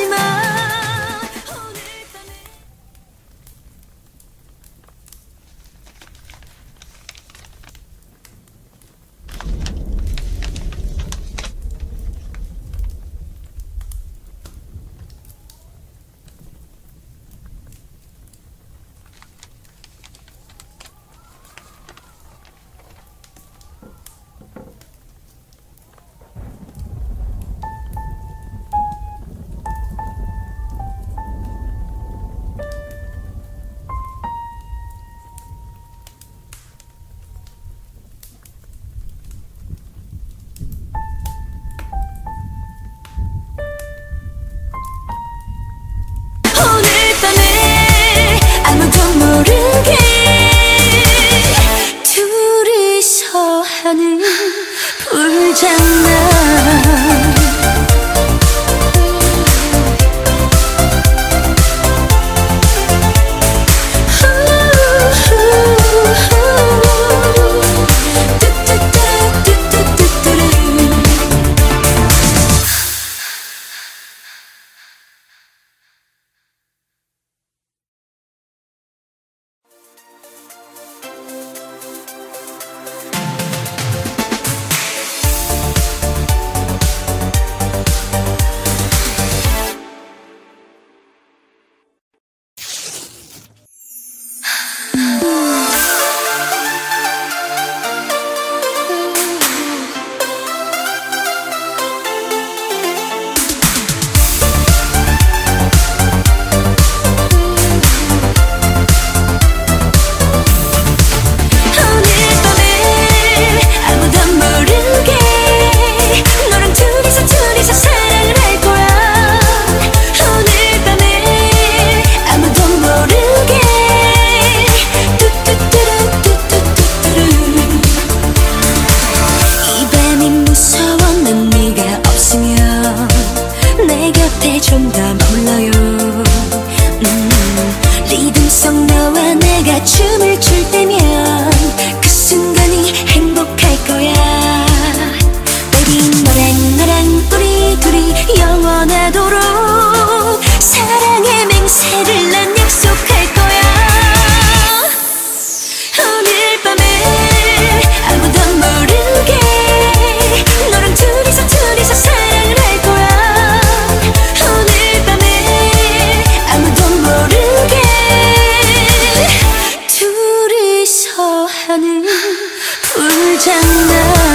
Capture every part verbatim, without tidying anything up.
가지마. 모르게 둘이서 하는 불장난. 좀 더 머물러요. 음, 리듬송 너와 내가 춤을 출 때면 그 순간이 행복할 거야. Baby 너랑 나랑 우리 둘이 영원하도록 사랑의 맹세를 난 약속할 거야. 오늘 밤에 아무도 모르게 너랑 둘이서 둘이서 사랑을 할 거야. 하는 불장난.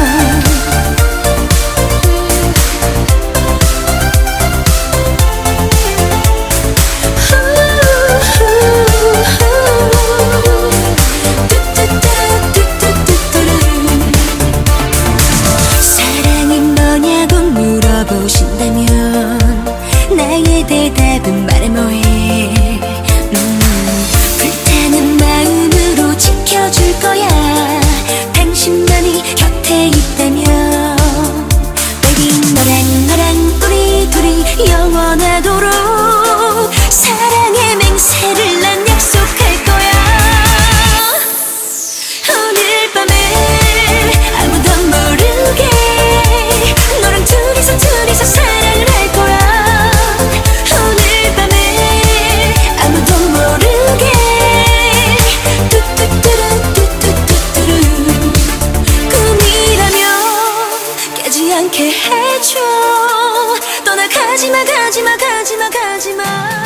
사랑이 뭐냐고 물어보신다면 나의 대답은 말해 뭐해. 줄 거야. 당신만이 곁에 있다면 Baby 너랑 나랑 우리 둘이 영원하도록 사랑의 맹세를 난 약속할 거야. 오늘 밤에 아무도 모르게 너랑 둘이서 둘이서 사랑을 할 거야. 오늘 밤에 아무도 모르게 않게 해줘. 떠나가지마 가지마 가지마 가지마.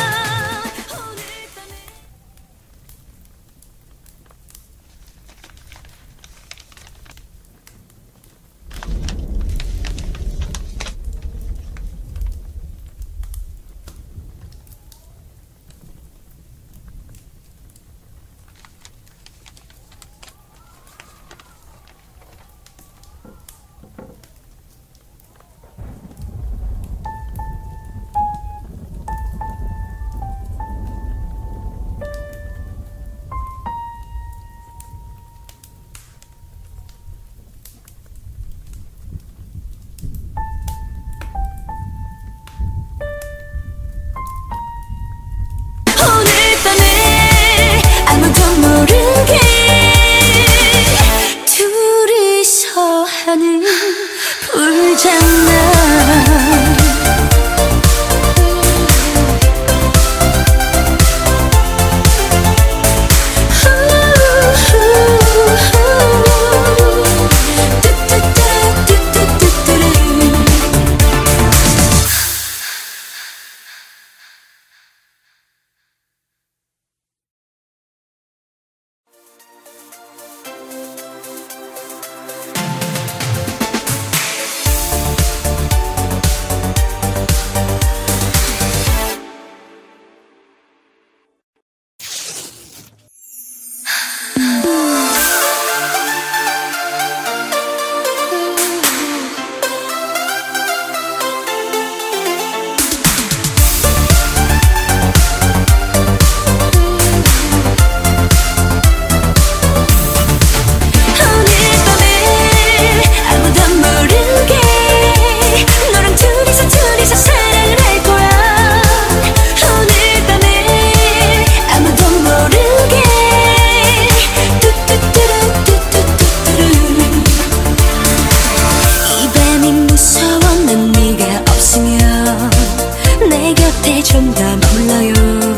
곁에 좀 더 머물러요.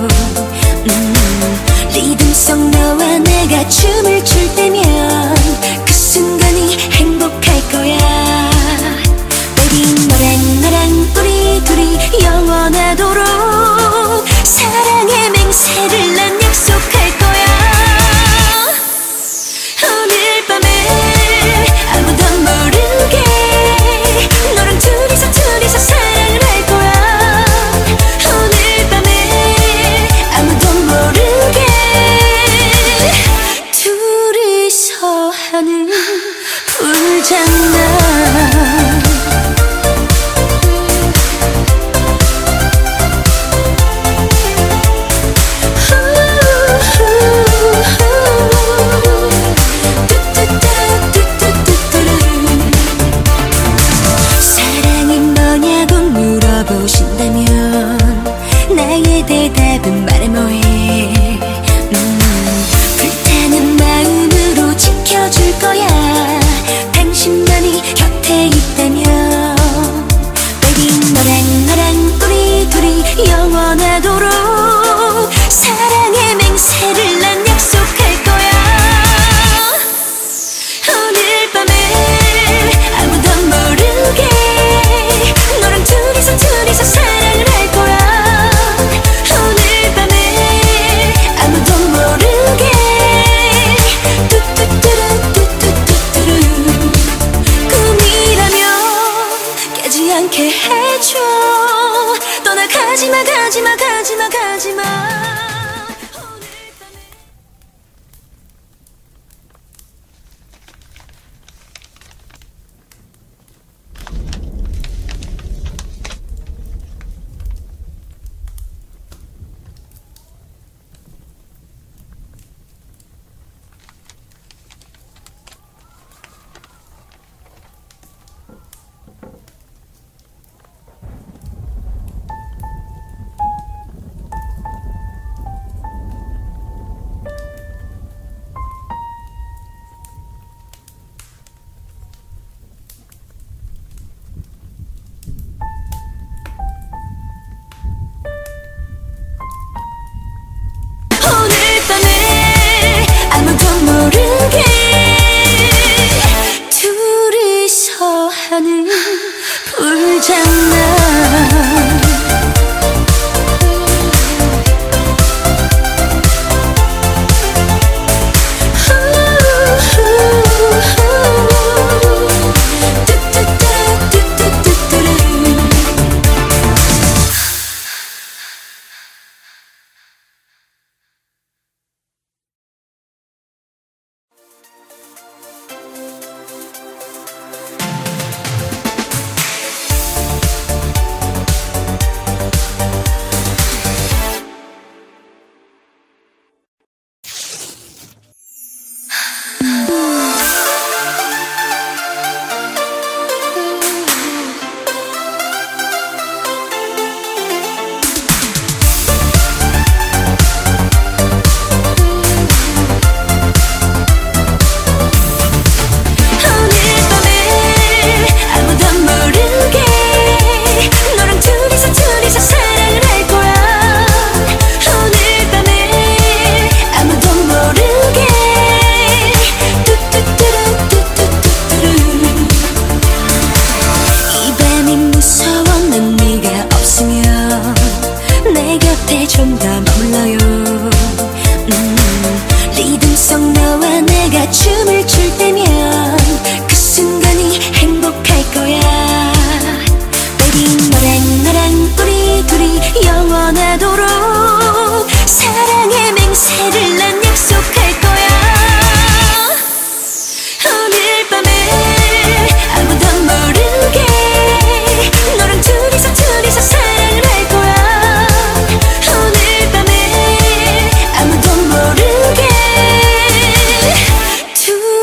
음, 리듬송 너와 내가 춤을 출 때면 그 순간이 행복할 거야. Baby 너랑 나랑 우리 둘이 영원하도록 사랑의 맹세를 난 약속할 거야. 오늘 밤에 아무도 모르게 너랑 둘이서 둘이서 사랑을 할 거야. 오늘 밤에 아무도 모르게 둘이서 하는 불장난. 보신다면 나의 대답은 말해 뭐해. 음, 불타는 마음으로 지켜줄 거야. 당신만이 곁에 있다면 Baby 너랑 나랑 우리 둘이 영원하도록 사랑의 맹세를 난 약속할 거야. 오늘 밤에 아무도 모르게 너랑 둘이서 둘이서 사랑을 할 거야. 오늘 밤에 아무도 모르게 뚜뚜뚜루 뚜뚜뚜뚜루 꿈이라면 깨지 않게 해줘. 떠나가지마 가지마 가지마 가지마. 둘이서 하는 불장난. 좀 더 머물러요. 음, 리듬송 너와 내가 춤을 출 때면 그 순간이 행복할 거야. Baby 너랑 나랑 우리 둘이 영원하도록 사랑의 맹세를 난 약속할 거야. 오늘 밤에 아무도 모르게 너랑 둘이서 둘이서 사랑을 할 거야. 오늘 밤에 아무도 모르게 둘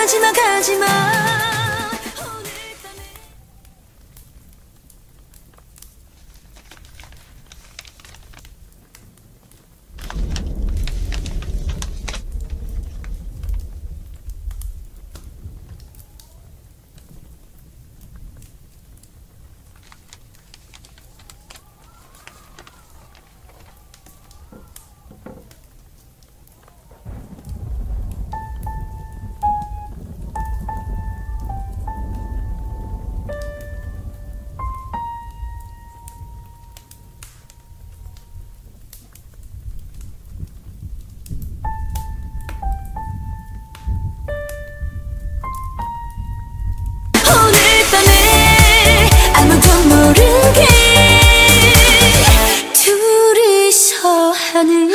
가지마 가지마. 모르게 둘이서 하는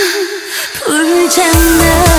불장난.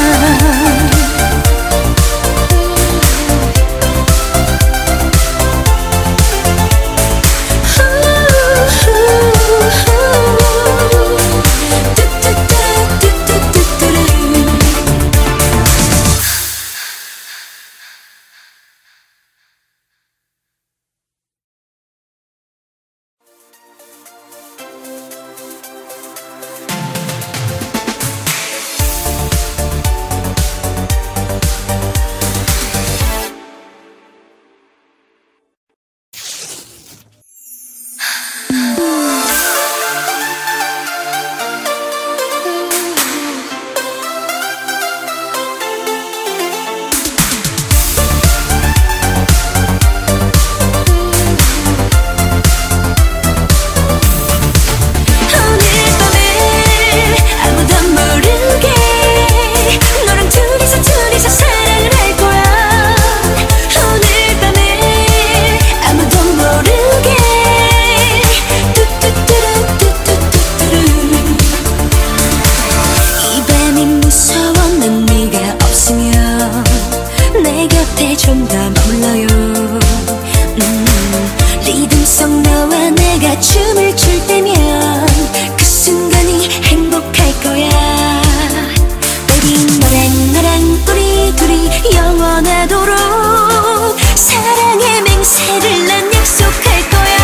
좀 더 머물러요. 음, 리듬성 너와 내가 춤을 출 때면 그 순간이 행복할 거야. Baby 너랑 나랑 우리 둘이 영원하도록 사랑의 맹세를 난 약속할 거야.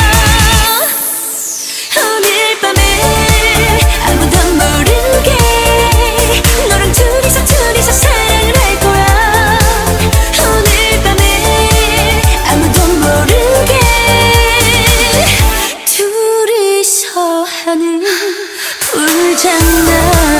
오늘 밤에 아무도 모르게 너랑 둘이서 둘이서 사랑을 할 거야. 하는 불장난.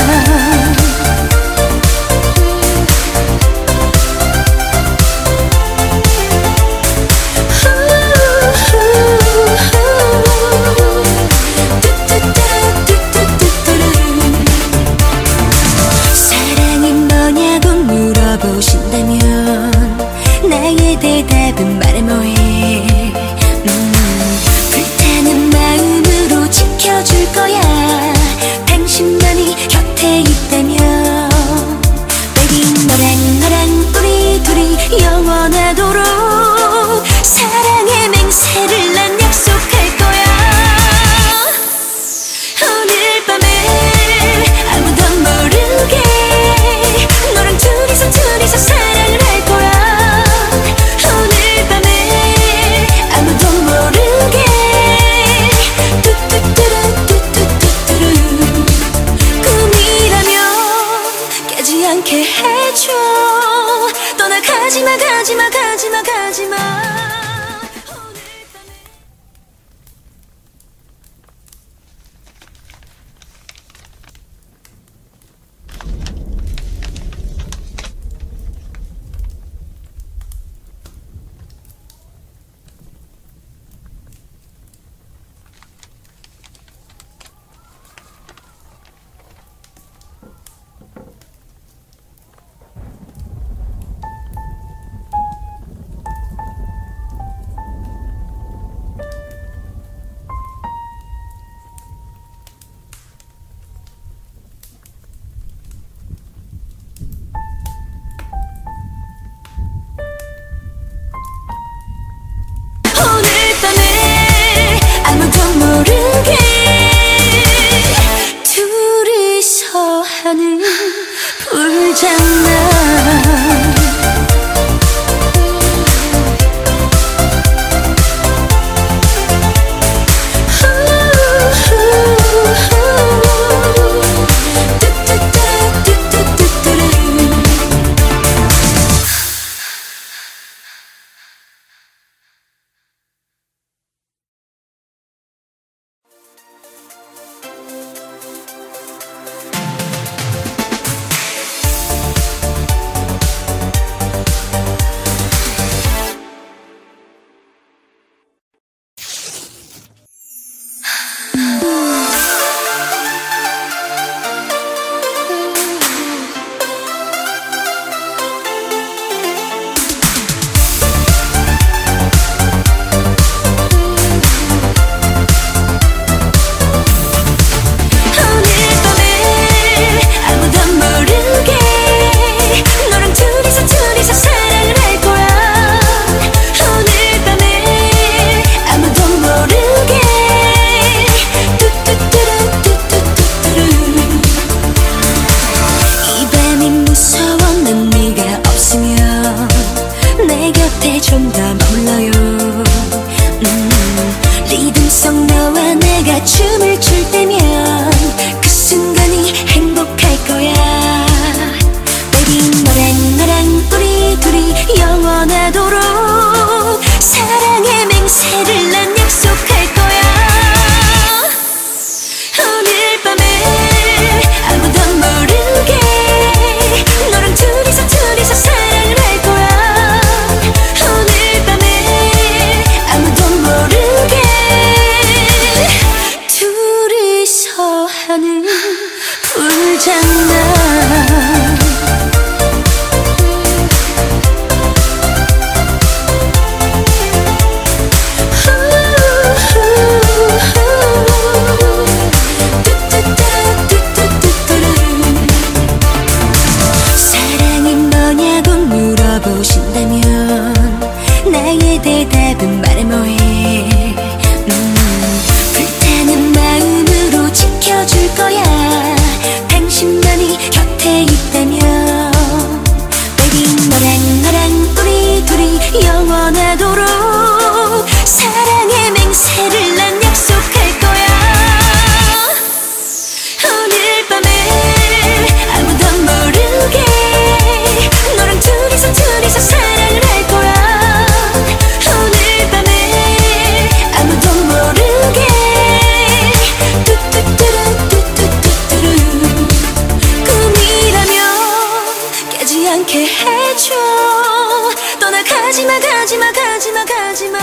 해줘. 떠나가지마 가지마 가지마 가지마.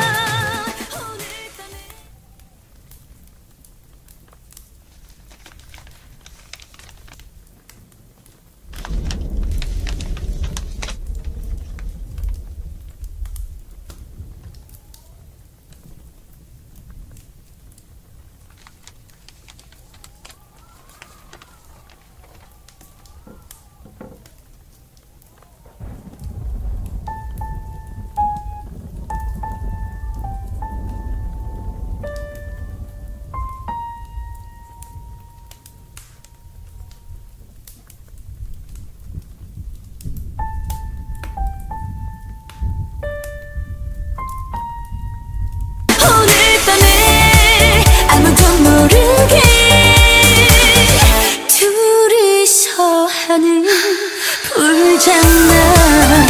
모르게 둘이서 하는 불장난.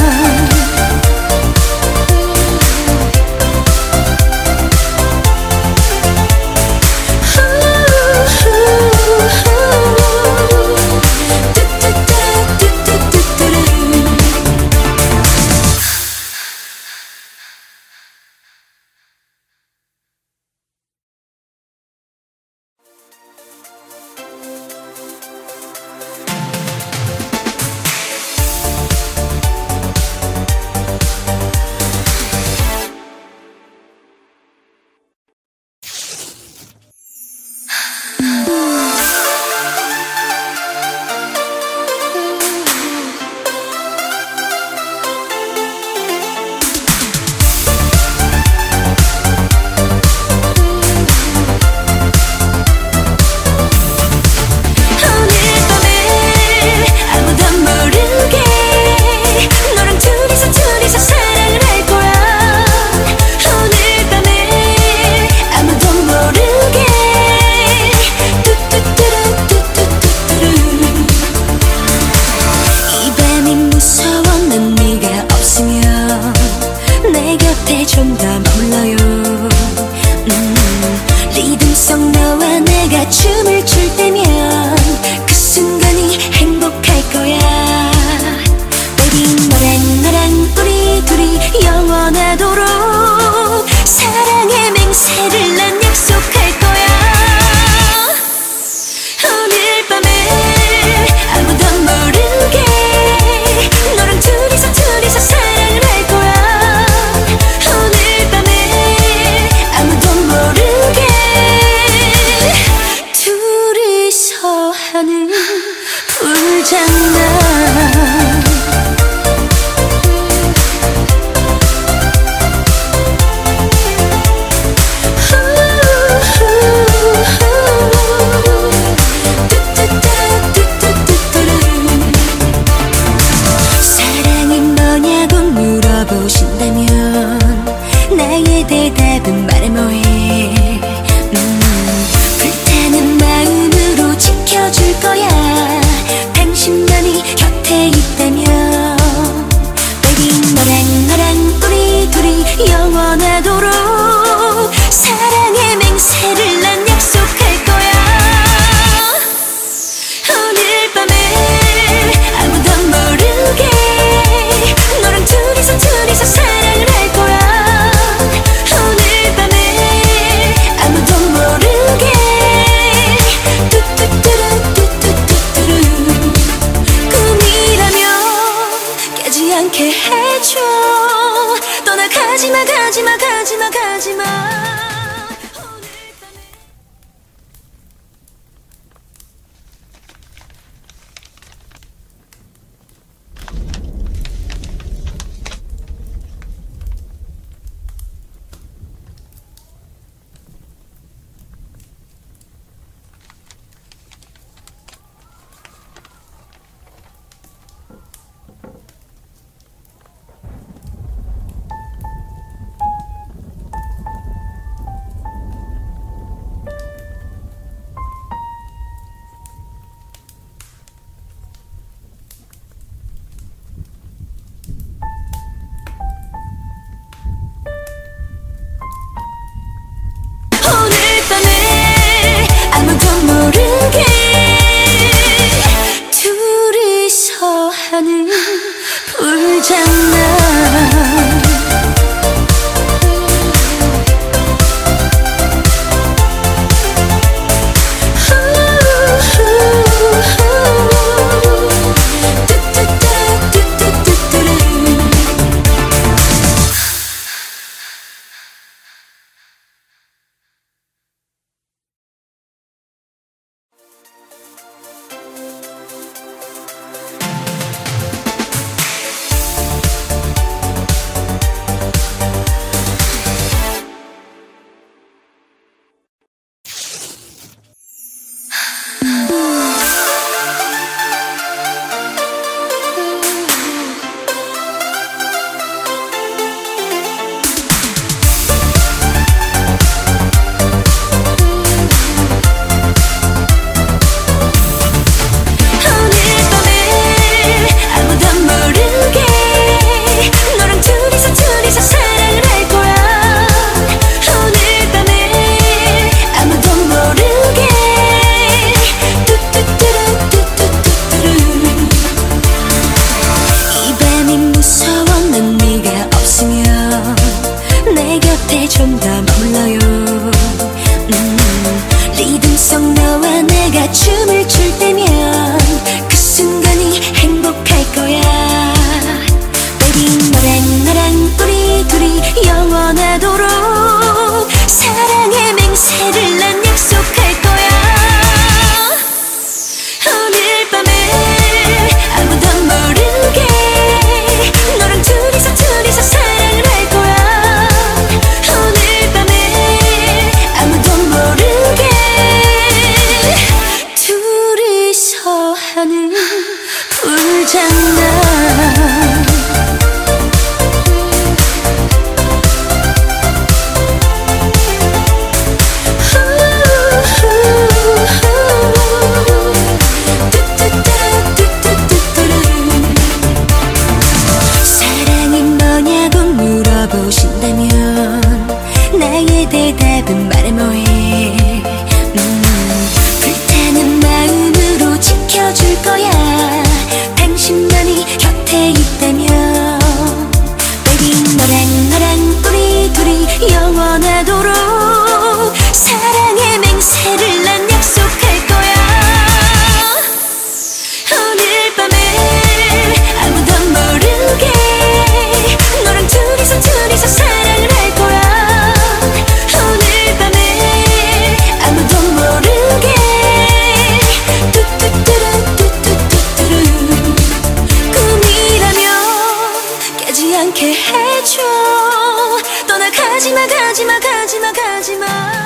좀 더 몰라요. 음, 리듬성 너와 내가 춤을 출 때면 그 순간이 행복할 거야. Baby 너랑 나랑 우리 둘이 영원하도록 사랑의 맹세를 난 약속할 거야. 오늘 밤에 아무도 모르게 너랑 둘이서 둘이서 사랑을 할 거야. 하는 불장난. 사랑이 뭐냐고 물어보신다면 나의 대답은 말해 뭐해. 음, 불타는 마음으로 지켜줄 거야. 당신만이 곁에 있다면 Baby 너랑 나랑 우리 둘이 영원하도록 사랑의 맹세를 난 약속할 거야. 오늘 밤에 아무도 모르게 너랑 둘이서 둘이서 사랑을 할 거야. 오늘 밤에 아무도 모르게 깨지 않게 해줘. 떠나가지마 가지마 가지마 가지마. 대답은 말해 뭐해. 음, 불타는 마음으로 지켜줄 거야. 당신만이 곁에 있다면 Baby 너랑 나랑 우리 둘이 영원하도록 사랑의 맹세를 난 약속할 거야. 오늘 밤에 아무도 모르게 너랑 둘이서 둘이서 사랑을 할 거야. 오늘 밤에 아무도 모르게 뚜뚜뚜루 뚜뚜뚜뚜루 꿈이라면 깨지 않게 해줘. 떠나가지마 가지마 가지마 가지마.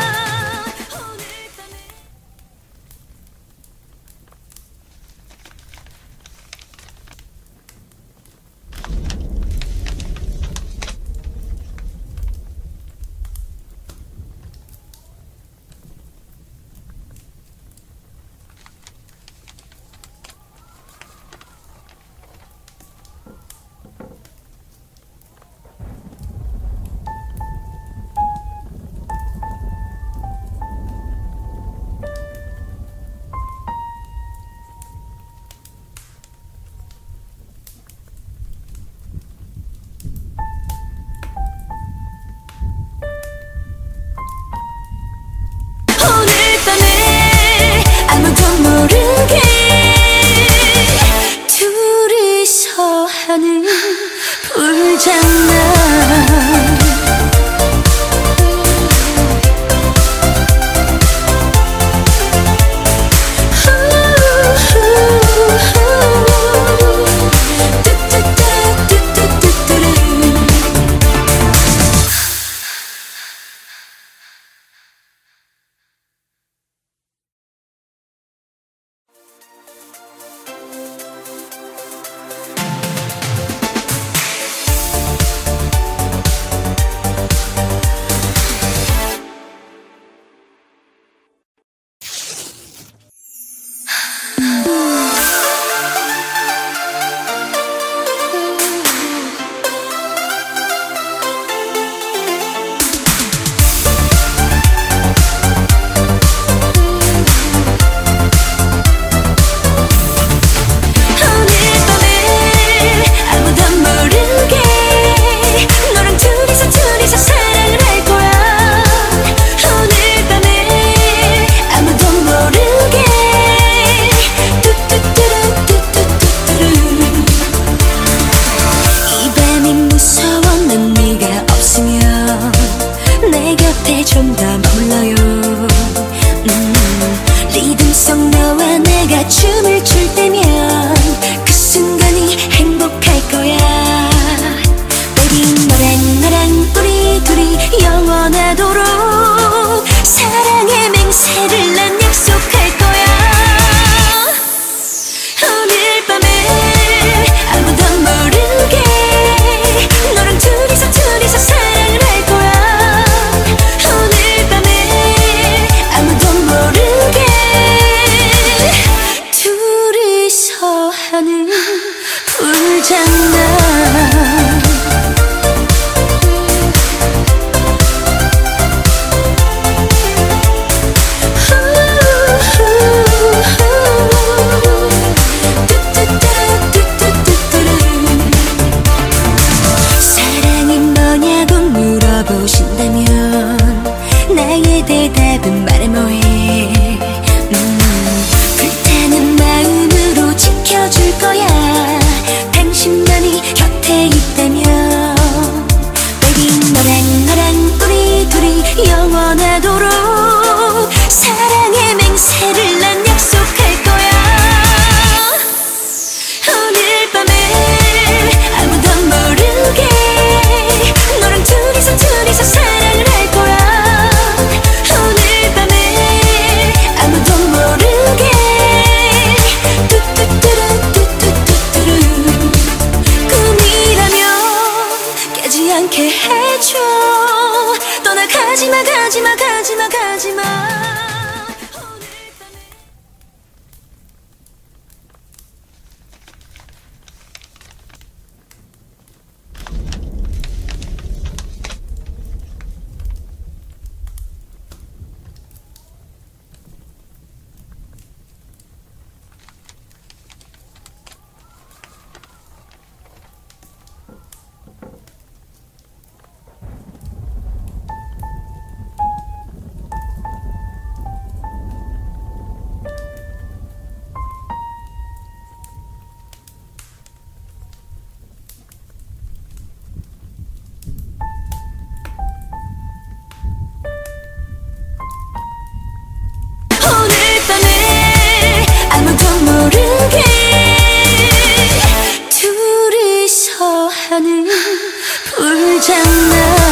모르게 둘이서 하는 불장난. 좀 더 머물러요. 음, 리듬 속 너와 내가 춤을 출 때면 그 순간이 행복할 거야. Baby 너랑 나랑 우리 둘이 영원하도록 사랑의 맹세를 난 약속할 거야. 오늘 밤에 아무도 모르게 너랑 둘이서 둘이서 사랑을 할 거야. 하는 불장난. 사랑이 뭐냐고 물어보신다면 나의 대답은 말해 뭐해. 음, 불타는 마음으로 지켜줄 거야. 당신만이 곁에 있다면 Baby 너랑 나랑 우리 둘이 영원하도록 사랑의 맹세를 난 약속할 거야. 오늘 밤에 아무도 모르게 너랑 둘이서 둘이서 사랑을 할 거야. 오늘 밤에 아무도 모르게 않게 해줘. 떠나가지마 가지마 가지마 가지마. 하는 불장난.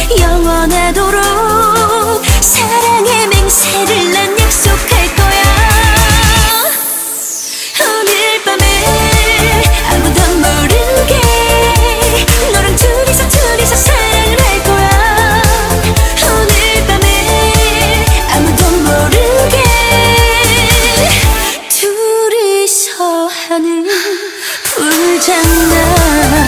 영원하도록 사랑의 맹세를 난 약속할 거야. 오늘 밤에 아무도 모르게 너랑 둘이서 둘이서 사랑을 할 거야. 오늘 밤에 아무도 모르게 둘이서 하는 불장난.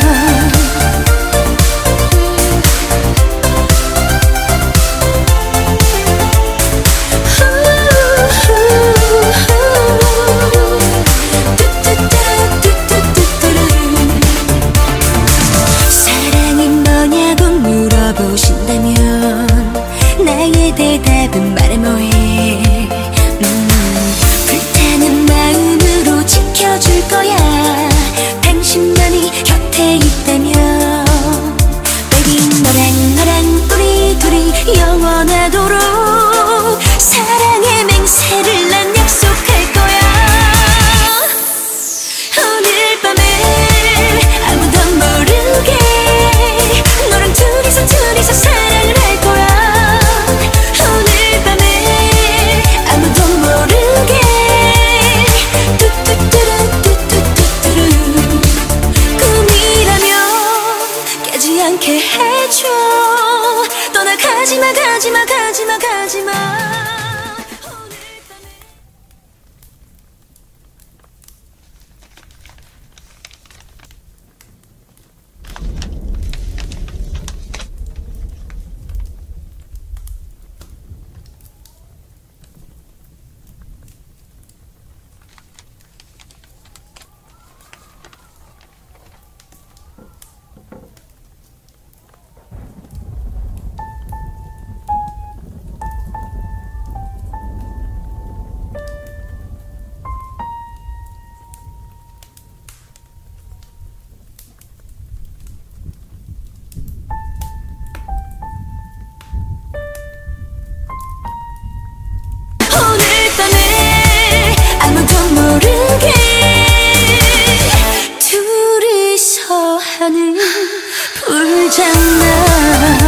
사랑이 뭐냐고 물어보신다면 나의 대답은 말해 뭐해. 음, 불타는 마음으로 지켜줄 거야. 당신만이 곁에 있다면 Baby 너랑 나랑 우리 둘이 영원하도록 사랑의 맹세를 난 약속할 거야. 오늘 밤에 아무도 모르게 너랑 둘이서 둘이서 사랑을 할 거야. 오늘 밤에 아무도 모르게 뚜뚜뚜루 뚜뚜뚜뚜루 꿈이라면 깨지 않게 해줘. 떠나가지마 가지마 가지마 가지마. 모르게 둘이서 하는 불장난.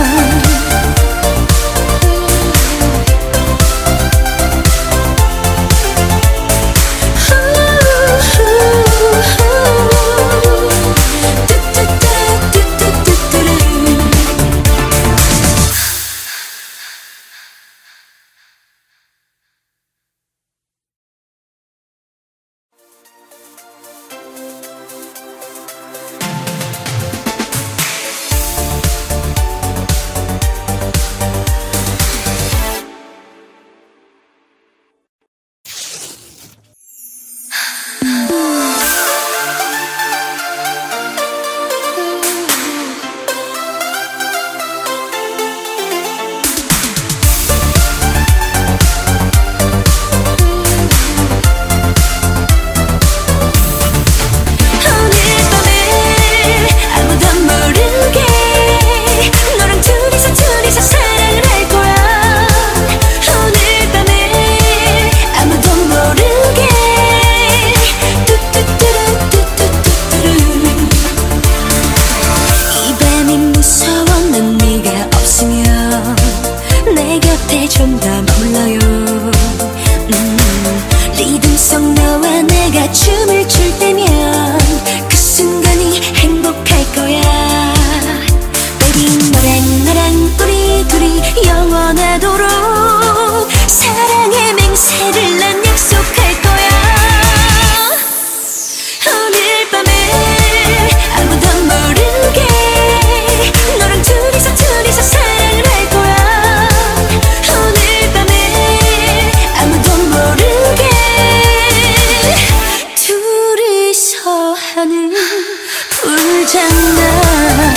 좀 더 머물러요. 음, 리듬 속 너와 내가 춤을 출 때면 그 순간이 행복할 거야. Baby 너랑 나랑 우리 둘이 영원하도록 사랑의 맹세를 난 약속할 거야. 오늘 밤에 아무도 모르게 너랑 둘이서 둘이서 사랑을 할 거야. 하는 불장난.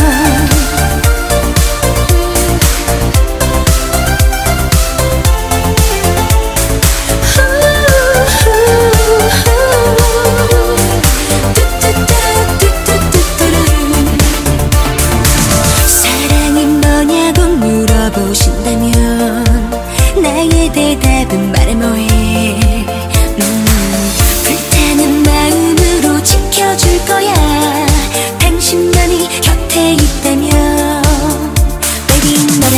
사랑이 뭐냐고 물어보신다면 나의 대답은 말해 뭐해. 음, 불타는 마음으로 지켜줄 거야. 당신만이 곁에 있다면 Baby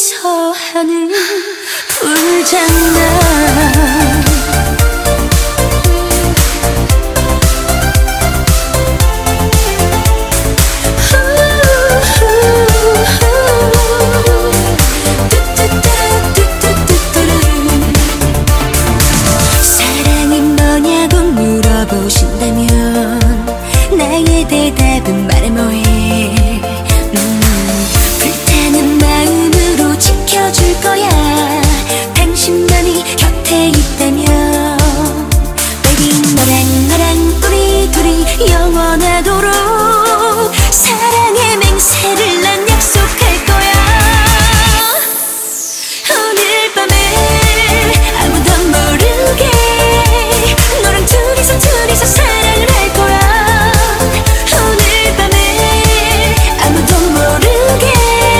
둘이서 하는 불장난. 사랑이 뭐냐고 물어보신다면 나의 대답은 말해 뭐해. 음, 불타는 마음으로 지켜줄 거야. 당신만이 곁에 있다면 Baby 너랑 나랑 우리 둘이 영원하도록 사랑의 맹세를 난 약속할 거야. 오늘 밤에 아무도 모르게 너랑 둘이서 둘이서 사랑을 할 거야. 오늘 밤에 아무도 모르게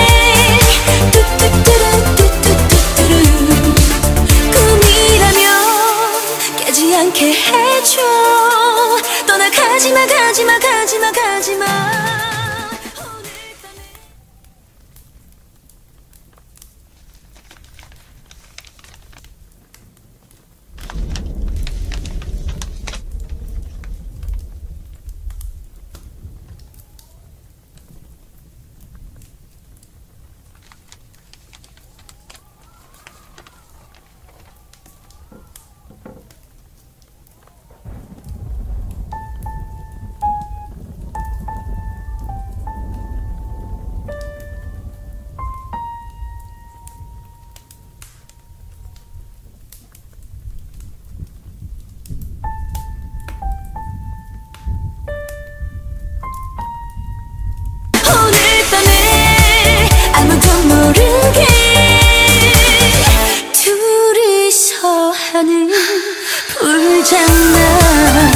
뚜뚜뚜루 뚜뚜뚜뚜루 꿈이라면 깨지 않게 해줘. 떠나가지마 가지마 가지마 가지마. 오늘 밤에 아무도 모르게 둘이서 하는 불장난.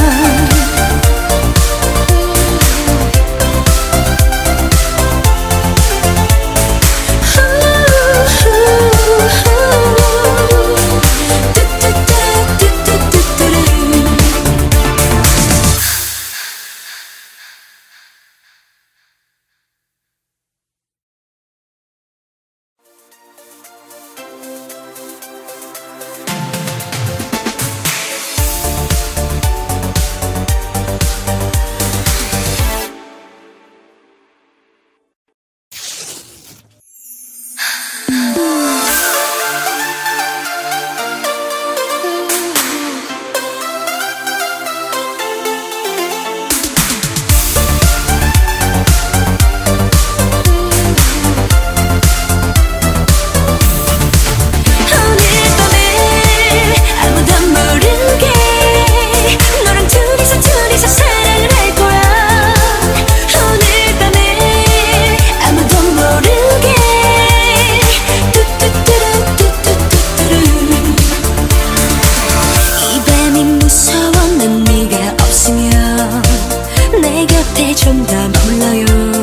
내 곁에 좀 더 머물러요.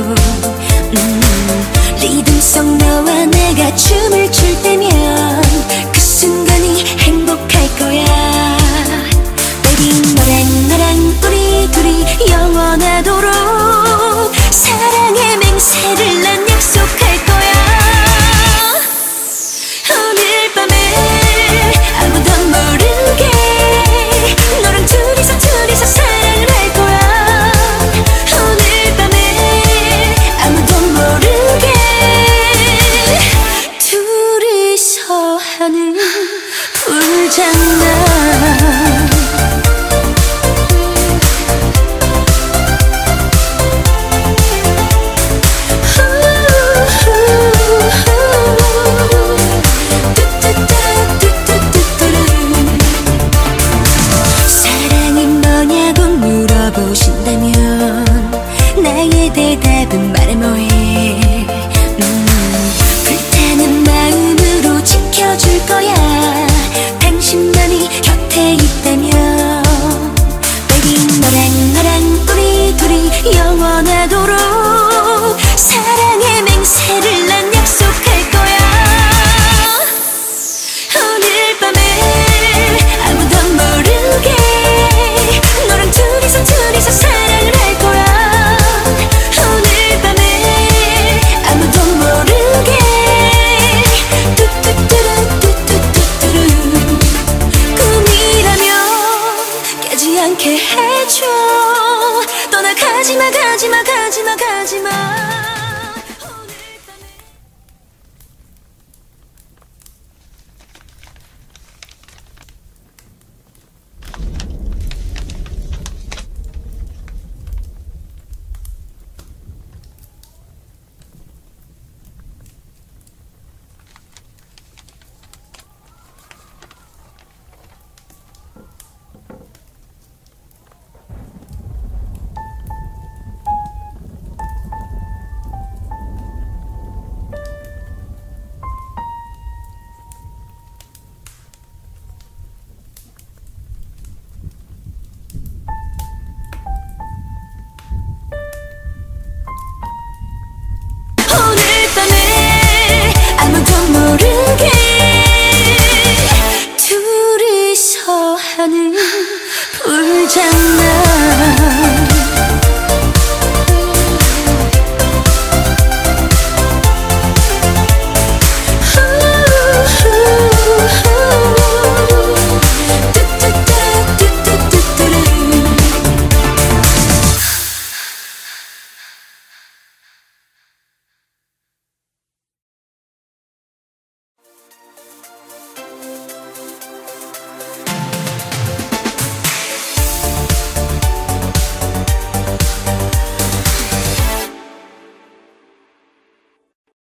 음, 리듬송 너와 내가 춤을 출 때면 그 순간이 행복할 거야. Baby 너랑 나랑 우리 둘이 영원하도록 사랑의 맹세를 난 약속할 거야. 오늘 밤에 아무도 모르게 너랑 둘이서 둘이서 사랑을 할 거야. 하는 불장난.